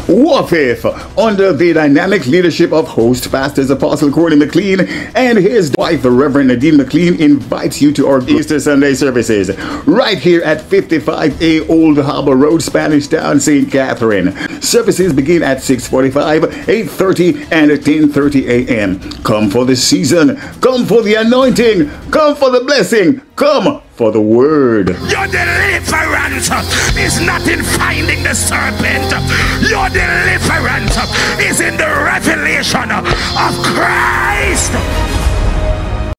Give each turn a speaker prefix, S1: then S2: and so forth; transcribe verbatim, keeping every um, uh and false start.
S1: Warfare under the dynamic leadership of host pastors Apostle Courtney McLean and his wife, the Reverend Nadine McLean, invites you to our Easter Sunday services right here at fifty-five A Old Harbor Road, Spanish Town, Saint Catherine. Services begin at six forty-five, eight thirty, and ten thirty A M Come for the season, come for the anointing, come for the blessing, come for the word.
S2: Your deliverance is not in finding the serpent. Your deliverance is in the revelation of Christ.